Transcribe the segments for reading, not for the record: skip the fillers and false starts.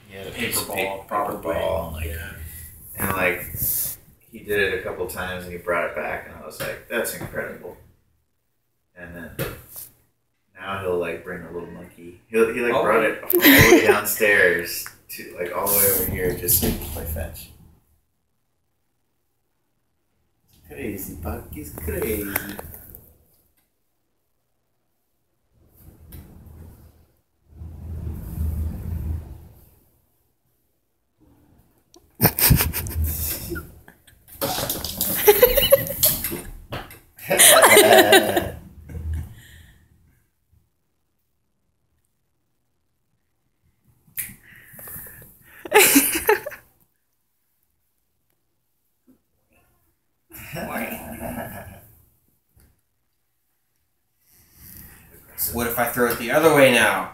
He had a paper ball, paper ball, like, yeah. and like he did it a couple times, and he brought it back, and I was like, "That's incredible." And then now he'll like bring a little monkey. He like brought it all the way downstairs to like all the way over here just so he can play fetch. Crazy, Buck. He's crazy. What if I throw it the other way now?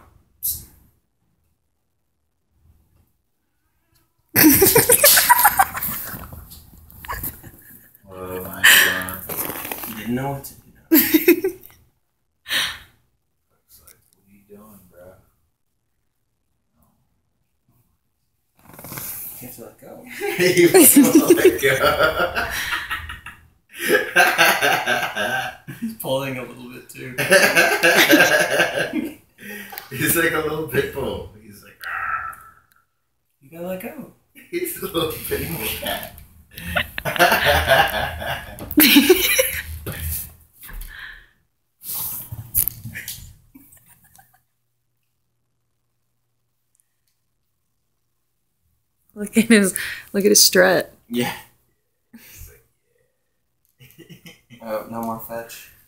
Oh my god. He didn't know what to do. Looks like, what are you doing, bro? You have to let go. You let go. He's pulling a little bit too. He's like a little pit bull. He's like, You gotta let go. he's a little pit bull cat. Look at his strut. Yeah. Oh, no more fetch.